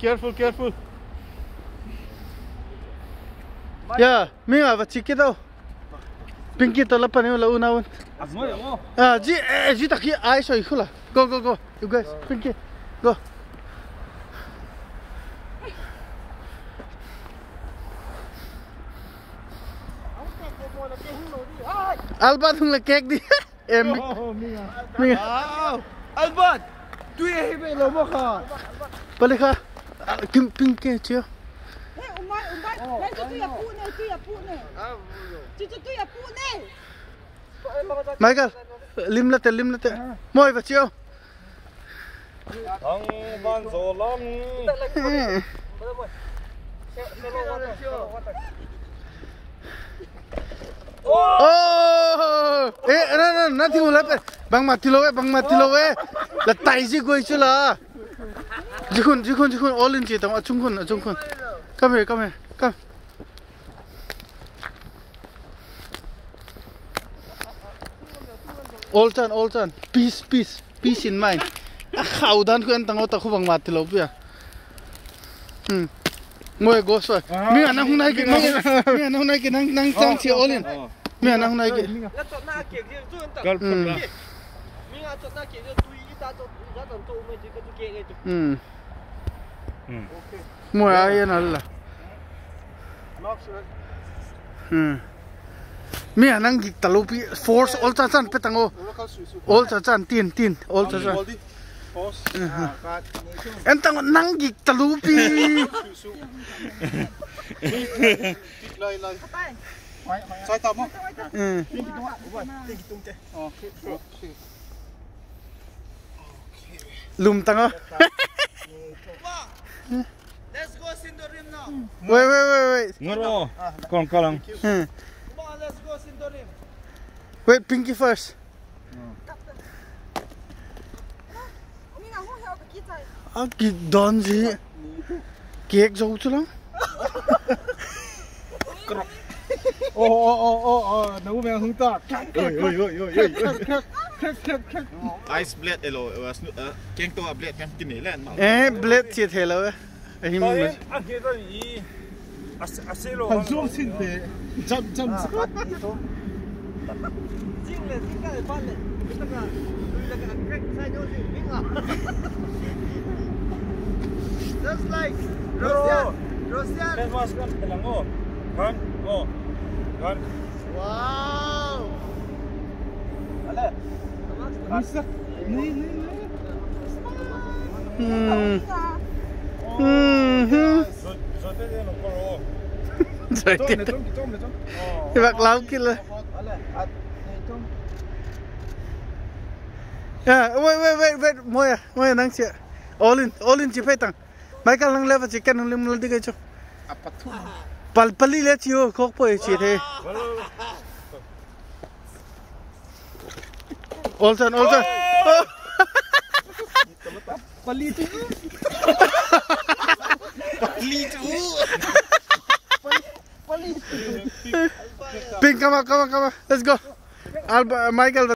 careful. Yeah, minga va chiki daw. Pinky to lapan yung launa. Ji taki ay so ikula. Go. You guys, Pinky, go. Albat hung la cake di. Em. Minga. Albat. Tu ye be lo mo kha. Balik ka. Pinky chiyo. Umay. Tu ya pu ne. Tu ya pu ne. Michael, lim late. Moi va chiyo. Ang ban zo long. Oh! Nanti mulai bang mati lo. La taisi goi chula. Jikun. All in chita. Achungkun. Come here. All chan. Peace in mind. Kau dan ku entang otak ku bang mati lo pia. Moi gosoi. Mi anak hunai ke nang chang si all in. Mi anak hunai ke. Moi ayan alla. Mi anang gik talupi force all chan petango. All chan tin all chan. Entang nang gik talupi. Sai tao mo. Lum tango. Let's go in Dearim now. Wait. Ngoro. Kalang. Hmm. Come on, let's go in Dearim. Wait, Pinky first. Cái đòn gì? Kẹt dầu chứ lắm. Nấu mèo hung tọt. Ice blade elo, keng to blade kan kini len. Blade chia thế rồi. Anh mình. Anh kia cái gì? Aselo. Thằng xuống xin thế. Chậm. Chính là cái ban này. Cái thằng là cái cách sai nhau gì biết à? Just like Russian. Let's watch the lango. Run. Wow. Ale. Masa. Ni. Rồi thế nó có Rồi tiếp. Cái bạc láo kia là. Wait. Moi nang chia. All in chia phải tăng. Michael nang level chicken nang lim đi cái cho. Apa tu? Pali le chiu khok poi chi thế. All turn. Pali tu. Pink, come on. Let's go. Michael.